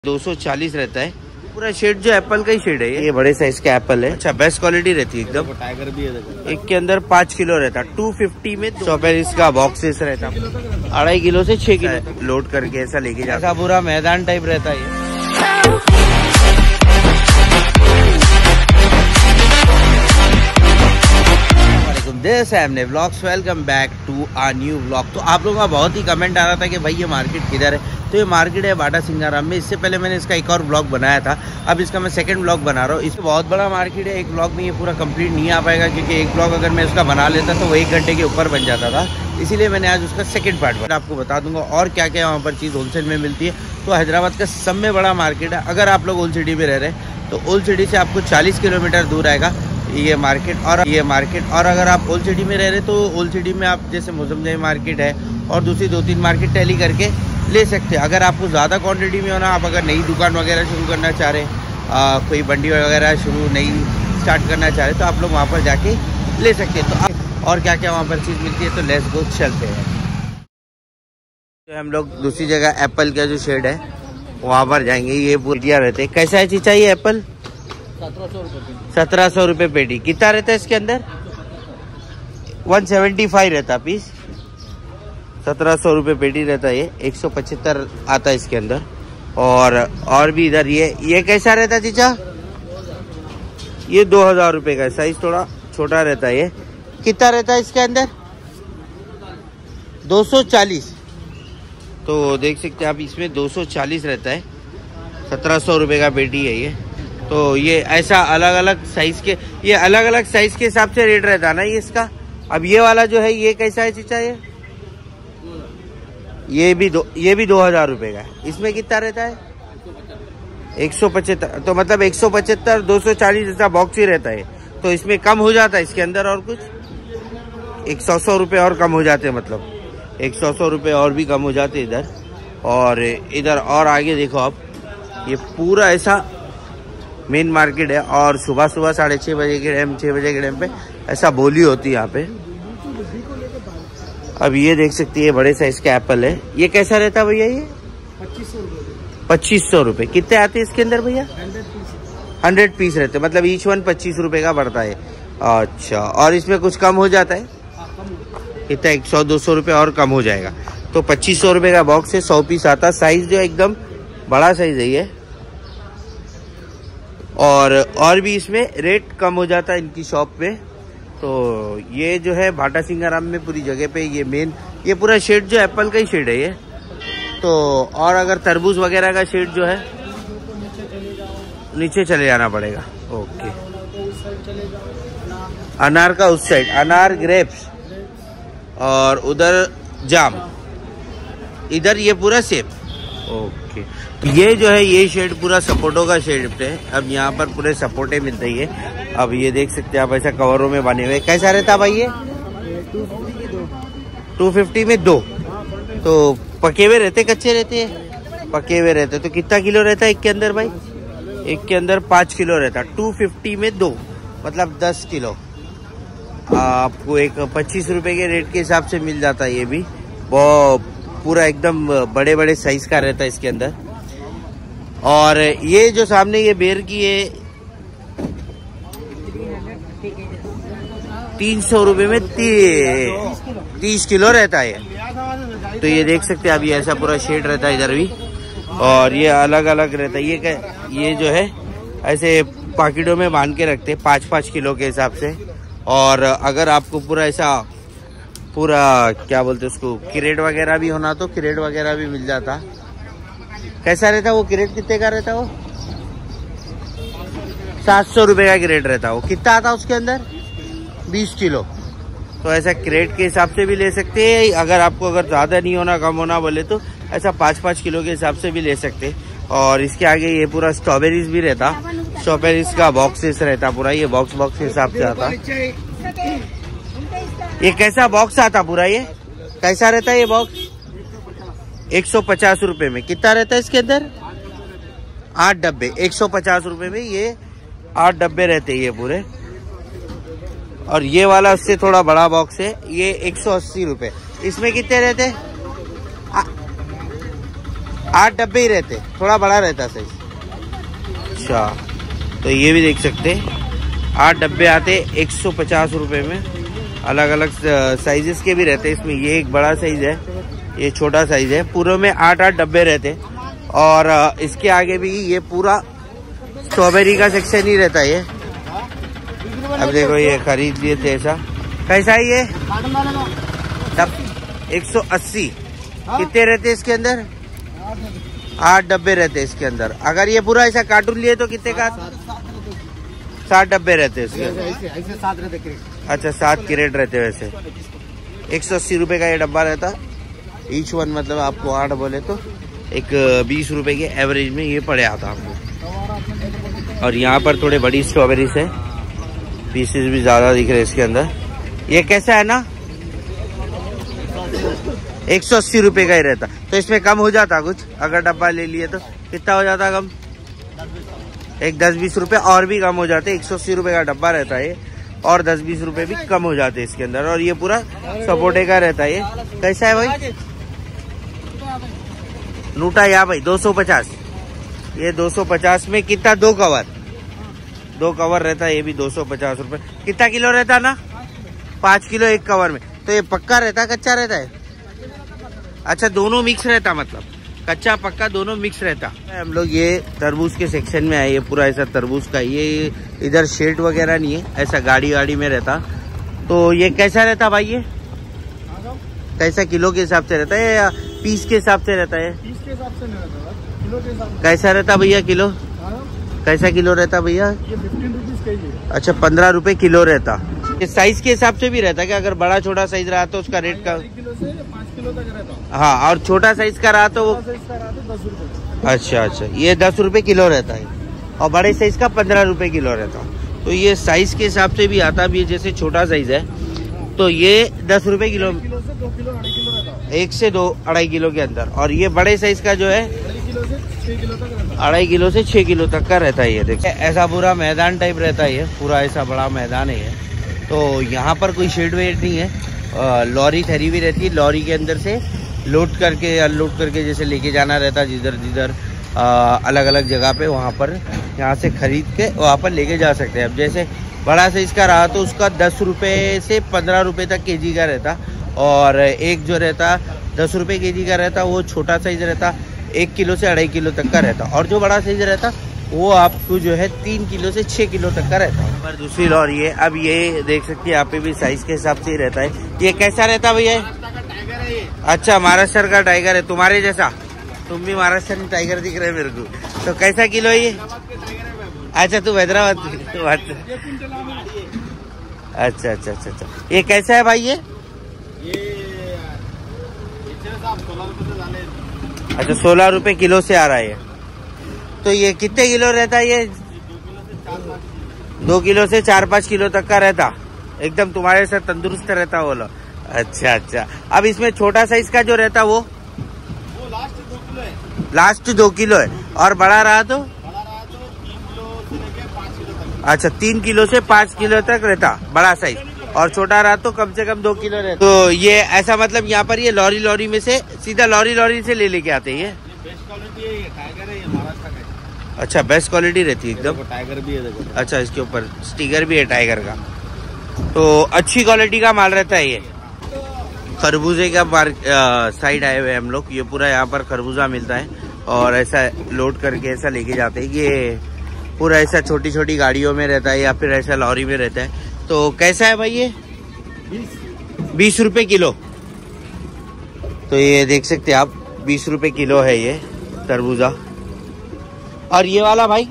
240 रहता है। पूरा शेड जो एप्पल का ही शेड है, ये बड़े साइज का एप्पल है। अच्छा, बेस्ट क्वालिटी रहती है एकदम। टाइगर भी है देखो। एक के अंदर 5 किलो रहता है। 250 में 150 का बॉक्सेस रहता है। 2.5 किलो से 6 किलो लोड करके ऐसा लेके जाता है। पूरा मैदान टाइप रहता है। दिस है हमने vlogs, welcome back to a new vlog. तो आप लोगों का बहुत ही कमेंट आ रहा था कि भाई ये मार्केट किधर है। तो ये मार्केट है बाटा सिंगाराम में। इससे पहले मैंने इसका एक और व्लॉग बनाया था, अब इसका मैं सेकंड व्लॉग बना रहा हूँ। इसमें बहुत बड़ा मार्केट है, एक व्लॉग में ये पूरा कंप्लीट नहीं आ पाएगा, क्योंकि एक व्लॉग अगर मैं इसका बना लेता तो वो 1 घंटे के ऊपर बन जाता था। इसीलिए मैंने आज उसका सेकंड पार्ट बना। आपको बता दूंगा और क्या क्या वहाँ पर चीज़ होलसेल में मिलती है। तो हैदराबाद का सब में बड़ा मार्केट है। अगर आप लोग ओल्ड सिटी में रह रहे हैं तो ओल्ड सिटी से आपको 40 किलोमीटर दूर आएगा ये मार्केट। और अगर आप ओल्ड सिटी में रह रहे तो ओल्ड सिटी में आप जैसे मौसमजाई मार्केट है और दूसरी 2-3 मार्केट टैली करके ले सकते हैं। अगर आपको ज़्यादा क्वांटिटी में होना, आप अगर नई दुकान वगैरह शुरू करना चाह रहे हैं, कोई बंडी वगैरह नई स्टार्ट करना चाह रहे तो आप लोग वहाँ पर जाके ले सकते हैं। तो आप और क्या क्या वहाँ पर चीज़ मिलती है, तो लेट्स गो चलते हैं। तो हम लोग दूसरी जगह एप्पल का जो शेड है वहाँ पर जाएंगे। ये बुढ़िया रहते हैं। कैसा है चीज़ ये एप्पल? 1700 रुपये पेटी। कितना रहता है इसके अंदर? 175 रहता पीस। 1700 रुपये पेटी रहता है। ये 175 आता है इसके अंदर। और भी इधर ये कैसा रहता है चीचा? ये 2000 रुपये का। साइज थोड़ा छोटा रहता है। ये कितना रहता है इसके अंदर? 240। तो देख सकते हैं आप, इसमें 240 रहता है। 1700 रुपये का पेटी है ये। तो ये ऐसा अलग अलग साइज के, ये अलग अलग साइज के हिसाब से रेट रहता है ना ये इसका। अब ये वाला जो है ये कैसा है चीचा? ये भी 2000 रुपये का है। इसमें कितना रहता है? 175। तो मतलब 175 240 जैसा बॉक्स ही रहता है। तो इसमें कम हो जाता है इसके अंदर और कुछ 100 रुपये और कम हो जाते हैं। मतलब 100 रुपये और भी कम हो जाते हैं इधर। और इधर और आगे देखो आप, ये पूरा ऐसा मेन मार्केट है। और सुबह 6:30 बजे के टाइम, 6 बजे के टाइम पे ऐसा बोली होती है यहाँ पे। अब ये देख सकती है बड़े साइज का एप्पल है। ये कैसा रहता है भैया? ये 2500 रुपये। कितने आते हैं इसके अंदर भैया? 100 पीस रहते, मतलब ईच वन 25 रुपये का पड़ता है। अच्छा, और इसमें कुछ कम हो जाता है? कितना? 100-200 रुपये और कम हो जाएगा। तो 2500 रुपये का बॉक्स है। 100 पीस आता। साइज जो एकदम बड़ा साइज है ये। और भी इसमें रेट कम हो जाता है इनकी शॉप पे। तो ये जो है बाटा सिंगाराम में पूरी जगह पे ये मेन, ये पूरा शेड जो एप्पल का ही शेड है ये। तो और अगर तरबूज वगैरह का शेड जो है नीचे चले जाना पड़ेगा। ओके, अनार का उस साइड, अनार ग्रेप्स, और उधर जाम, इधर ये पूरा सेब। ओके, ये जो है ये शेड पूरा सपोर्टो का शेड है। अब यहाँ पर पूरे सपोर्टे मिलते ही है। अब ये देख सकते हैं आप, ऐसा कवरों में बने हुए। कैसा रहता भाई ये? 250 में 2। तो पके हुए रहते, कच्चे रहते हैं? पके हुए रहते। तो कितना किलो रहता है एक के अंदर भाई? एक के अंदर 5 किलो रहता है। 250 में 2, मतलब 10 किलो आपको एक 25 रुपये के रेट के हिसाब से मिल जाता है। ये भी वो पूरा एकदम बड़े बड़े साइज का रहता है इसके अंदर। और ये जो सामने ये बेर की है 300 रुपये में 30 किलो रहता है। तो ये देख सकते हैं आप, ये ऐसा पूरा शेड रहता है इधर भी। और ये अलग अलग रहता है। ये जो है ऐसे पाकिटों में बांध के रखते हैं 5-5 किलो के हिसाब से। और अगर आपको पूरा ऐसा पूरा क्या बोलते हैं उसको, क्रेट वगैरह भी होना तो क्रेट वगैरह भी मिल जाता। कैसा रहता वो क्रेट? कितने का रहता वो? 700 रुपये का क्रेट रहता। वो कितना आता उसके अंदर? 20 किलो। तो ऐसा क्रेट के हिसाब से भी ले सकते हैं। अगर ज़्यादा नहीं होना, कम होना बोले तो ऐसा 5-5 किलो के हिसाब से भी ले सकते हैं। और इसके आगे ये पूरा स्ट्रॉबेरीज भी रहता। स्ट्रॉबेरीज का बॉक्सेस रहता पूरा। ये बॉक्स के हिसाब से आता। ये कैसा बॉक्स आता पूरा? ये कैसा रहता है ये बॉक्स? 150 रुपये में। कितना रहता है इसके अंदर? 8 डब्बे। 150 रुपये में ये 8 डब्बे रहते हैं ये पूरे। और ये वाला उससे थोड़ा बड़ा बॉक्स है, ये 180 रुपये। इसमें कितने रहते? 8 डब्बे ही रहते, थोड़ा बड़ा रहता साइज। अच्छा, तो ये भी देख सकते हैं 8 डब्बे आते 150 रुपये में। अलग अलग साइजेस के भी रहते हैं इसमें। ये एक बड़ा साइज है, ये छोटा साइज है। पूरे में 8-8 डब्बे रहते। और इसके आगे भी ये पूरा स्ट्रॉबेरी का सेक्शन ही रहता है ये। अब देखो ये खरीद लिए थे ऐसा। कैसा है ये? 180। कितने रहते इसके अंदर? 8 डब्बे रहते इसके अंदर। अगर ये पूरा ऐसा कार्टून लिए तो कितने का? 60 डब्बे रहते इसके अंदर। अच्छा, 7 क्रेट रहते वैसे। 180 रुपये का ये डब्बा रहता ईच वन, मतलब आपको 8 बोले तो एक 20 रुपये के एवरेज में ये पड़े आता हमको। और यहाँ पर थोड़े बड़ी स्ट्रॉबेरीज है, पीसेस भी ज़्यादा दिख रहे हैं इसके अंदर। ये कैसा है ना? 180 रुपये का ही रहता। तो इसमें कम हो जाता कुछ? अगर डब्बा ले लिए तो कितना हो जाता कम? एक 10-20 रुपये और भी कम हो जाते। 180 रुपये का डब्बा रहता है और 10-20 रुपये भी कम हो जाते इसके अंदर। और ये पूरा सपोर्टे का रहता है। ये कैसा है भाई? नूटा या भाई 250। ये 250 में कितना? 2 कवर। 2 कवर रहता है, ये भी 250 रुपये। कितना किलो रहता ना? 5 किलो एक कवर में। तो ये पक्का रहता कच्चा रहता है? अच्छा, दोनों मिक्स रहता, मतलब कच्चा पक्का दोनों मिक्स रहता। हम लोग ये तरबूज के सेक्शन में आए। ये पूरा ऐसा तरबूज का, ये इधर शेड वगैरह नहीं है, ऐसा गाड़ी में रहता। तो ये कैसा रहता भाई? ये कैसा किलो के हिसाब से रहता है या पीस के हिसाब से रहता है? पीस के हिसाब से नहीं रहता, किलो के हिसाब से। कैसा रहता भैया किलो? कैसा किलो रहता भैया? ये 15 रुपीज केजी। अच्छा, 15 रुपए किलो रहता। ये साइज के हिसाब से भी रहता है कि अगर बड़ा छोटा साइज रहा तो उसका रेट का? 1 किलो से 5 किलो तक रहता। हाँ, और छोटा साइज का रहा तो वो? 10 रुपए। अच्छा, ये 10 रुपए किलो रहता है और बड़े साइज का 15 रुपए किलो रहता। तो ये साइज के हिसाब से भी आता भी। जैसे छोटा साइज है तो ये 10 रुपए किलो, 1 किलो से 2 किलो 2.5 किलो रहता। 1 से 2 2.5 किलो के अंदर। और ये बड़े साइज का जो है 2.5 किलो से 6 किलो तक रहता। 2.5 किलो से 6 किलो तक का रहता है। ये देखिए ऐसा पूरा मैदान टाइप रहता है, ये पूरा ऐसा बड़ा मैदान है ये। तो यहाँ पर कोई शेड वेड नहीं है। लॉरी ठहरी हुई रहती है, लॉरी के अंदर से लोड करके अनलोड करके जैसे लेके जाना रहता है जिधर जिधर अलग अलग जगह पे, वहाँ पर यहाँ से खरीद के वहाँ पर लेके जा सकते हैं। अब जैसे बड़ा साइज का रहा तो उसका 10 रुपये से 15 रुपये तक केजी का रहता। और एक जो रहता 10 रुपये केजी का रहता, वो छोटा साइज रहता 1 किलो से 2.5 किलो तक का रहता। और जो बड़ा साइज रहता वो आपको जो है 3 किलो से 6 किलो तक का रहता है। पर दूसरी लॉरी है। अब ये देख सकते हैं यहाँ पे भी साइज के हिसाब से ही रहता है। ये कैसा रहता भैया? अच्छा, महाराष्ट्र का टाइगर है, तुम्हारे जैसा। तुम भी महाराष्ट्र में टाइगर दिख रहे हैं मेरे को। तो कैसा किलो है ये? अच्छा, तू हैदराबाद। अच्छा। ये कैसा है भाई? ये अच्छा 16 रुपए किलो से आ रहा है। तो ये कितने किलो रहता है? ये 2 किलो से 4-5 किलो तक का रहता। एकदम तुम्हारे साथ तंदुरुस्त रहता बोलो। अच्छा। अब इसमें छोटा साइज का जो रहता वो लास्ट 2 किलो है। और बड़ा रहा तो? 3 किलो से लेके 5 किलो तक। अच्छा, 3 किलो से 5 किलो तक रहता बड़ा साइज। और छोटा रहा तो कम से कम 2 किलो रहता। तो ये ऐसा मतलब यहाँ पर ये लॉरी में से सीधा लॉरी से ले लेके आते हैं। बेस्ट क्वालिटी है, ये टाइगर है, ये महाराष्ट्र का है। अच्छा, बेस्ट क्वालिटी रहती है एकदम। टाइगर भी है देखो। अच्छा, इसके ऊपर स्टिकर भी है टाइगर का। तो अच्छी क्वालिटी का माल रहता है ये। खरबूजे का साइड आए हुए हम लोग। ये पूरा यहाँ पर खरबूजा मिलता है और ऐसा लोड करके ऐसा लेके जाते हैं। ये पूरा ऐसा छोटी छोटी गाड़ियों में रहता है या फिर ऐसा लॉरी में रहता है। तो कैसा है भाई ये? 20 रुपए किलो। तो ये देख सकते हैं आप, 20 रुपए किलो है ये तरबूजा। और ये वाला भाई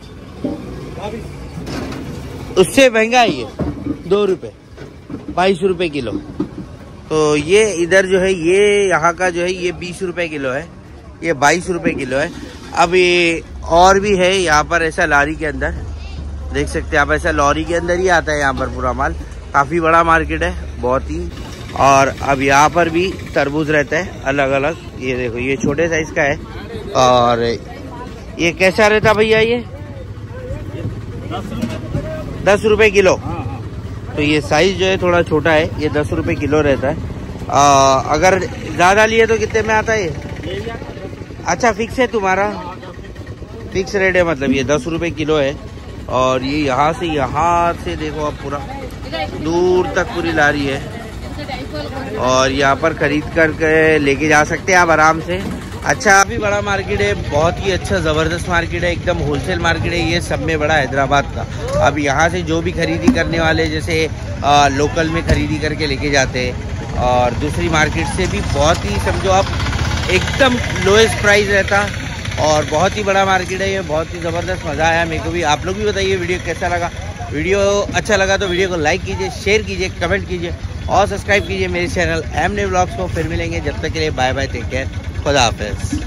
उससे महंगा है ये, 2 रुपए, 22 रुपए किलो। तो ये इधर जो है ये यहाँ का जो है ये 20 रुपए किलो है, ये 22 रुपए किलो है। अब ये और भी है यहाँ पर ऐसा लॉरी के अंदर, देख सकते हैं आप, ऐसा लॉरी के अंदर ही आता है यहाँ पर पूरा माल। काफ़ी बड़ा मार्केट है बहुत ही। और अब यहाँ पर भी तरबूज रहता है अलग अलग। ये देखो ये छोटे साइज का है। और ये कैसा रहता भैया? ये 10 रुपए किलो। तो ये साइज जो है थोड़ा छोटा है, ये 10 रुपए किलो रहता है। अगर ज़्यादा लिए तो कितने में आता है ये? अच्छा फिक्स है तुम्हारा? फिक्स रेट है, मतलब ये 10 रुपये किलो है। और ये यहाँ से देखो आप पूरा दूर तक पूरी लारी है, और यहाँ पर खरीद कर लेके जा सकते हैं आप आराम से। अच्छा, काफ़ी बड़ा मार्केट है, बहुत ही अच्छा ज़बरदस्त मार्केट है, एकदम होलसेल मार्केट है ये, सब में बड़ा हैदराबाद का। अब यहाँ से जो भी खरीदी करने वाले जैसे लोकल में खरीदी करके लेके जाते हैं, और दूसरी मार्केट से भी बहुत ही समझो आप एकदम लोएस्ट प्राइस रहता, और बहुत ही बड़ा मार्केट है ये, बहुत ही ज़बरदस्त मज़ा आया मेरे को भी। आप लोग भी बताइए वीडियो कैसा लगा। वीडियो अच्छा लगा तो वीडियो को लाइक कीजिए, शेयर कीजिए, कमेंट कीजिए और सब्सक्राइब कीजिए मेरे चैनल एमने व्लॉग्स को। फिर मिलेंगे, जब तक के लिए बाय बाय, टेक केयर, खुदा हाफिज़।